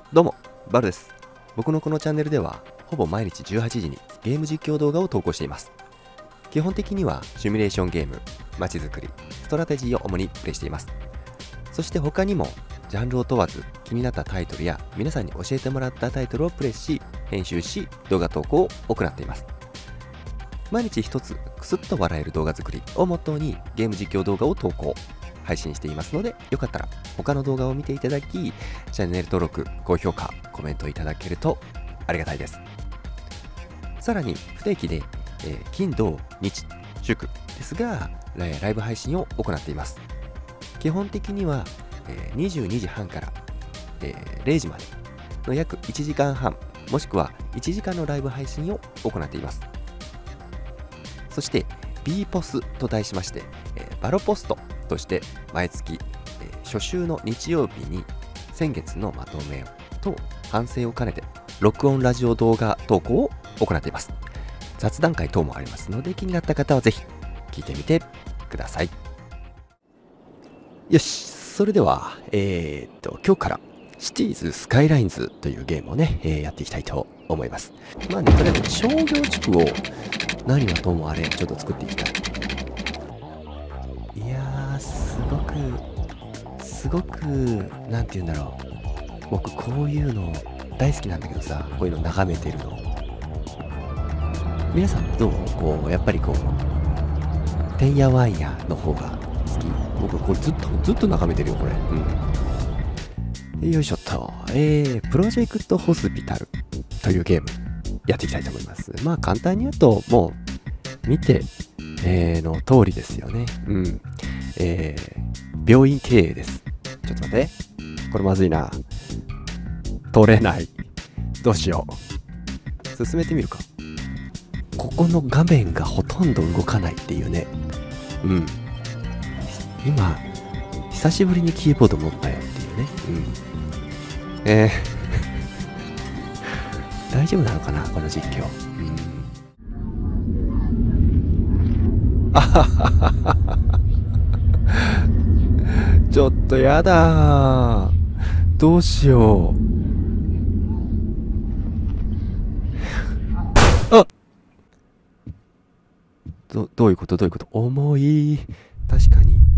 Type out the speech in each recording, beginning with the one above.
どうも、バルです。僕のこのチャンネルでは、ほぼ毎日18時にゲーム実況動画を投稿しています。基本的にはシミュレーションゲーム、街づくり、ストラテジーを主にプレイしています。そして他にも、ジャンルを問わず気になったタイトルや皆さんに教えてもらったタイトルをプレイし、編集し、動画投稿を行っています。毎日一つクスッと笑える動画作りをモットーにゲーム実況動画を投稿、配信していますので、よかったら他の動画を見ていただき、チャンネル登録、高評価、コメントいただけるとありがたいです。さらに不定期で、金土日祝ですが、ライブ配信を行っています。基本的には、22時半から、0時までの約1時間半もしくは1時間のライブ配信を行っています。そして B ポスと題しまして、バロポストとして毎月、初週の日曜日に先月のまとめと反省を兼ねて録音ラジオ動画投稿を行っています。雑談会等もありますので、気になった方はぜひ聞いてみてください。よし、それでは今日からシティーズスカイラインズというゲームをね、やっていきたいと思います。まあね、とりあえず商業地区を何はともあれちょっと作っていきたい。いやー、すごくなんて言うんだろう、僕こういうの大好きなんだけどさ、こういうの眺めてるの。皆さんどう？こうやっぱりこうてんやわんやの方が好き？僕これずっと眺めてるよこれ。よいしょっと。プロジェクトホスピタルというゲームやっていきたいと思います。まあ簡単に言うと、もう見て、の通りですよね。病院経営です。ちょっと待って。これまずいな。取れない。どうしよう。進めてみるか。ここの画面がほとんど動かないっていうね。今、久しぶりにキーボード持ったよっていうね。大丈夫なのかなこの実況。あはははちょっとやだー。どうしよう。あ、どういうこと重い。確かに。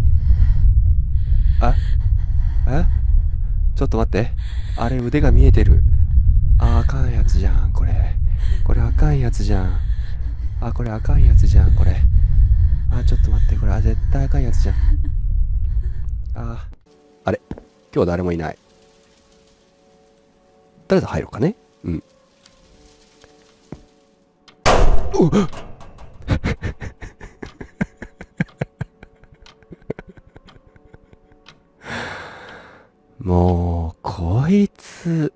ちょっと待って。あれ腕が見えてる。あかんやつじゃん、これ。これあかんやつじゃん。これあかんやつじゃん、これ。ちょっと待って、これ絶対あかんやつじゃん。あれ今日誰もいない。誰と入ろうかね。もうこいつ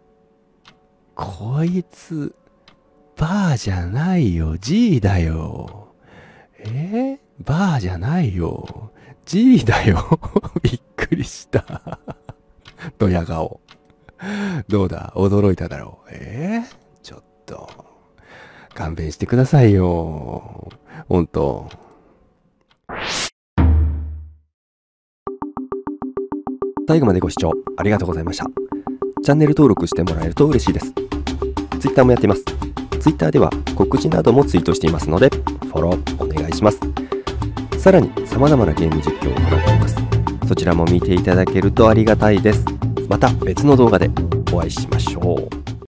バーじゃないよ、 G だよ。バーじゃないよ、 G だよ。びっくりしたドヤ顔。どうだ、驚いただろう。ちょっと勘弁してくださいよ、ほんと。最後までご視聴ありがとうございました。チャンネル登録してもらえると嬉しいです。Twitter もやっています。Twitter では告知などもツイートしていますので、フォローお願いします。さらに様々なゲーム実況を行っています。そちらも見ていただけるとありがたいです。また別の動画でお会いしましょう。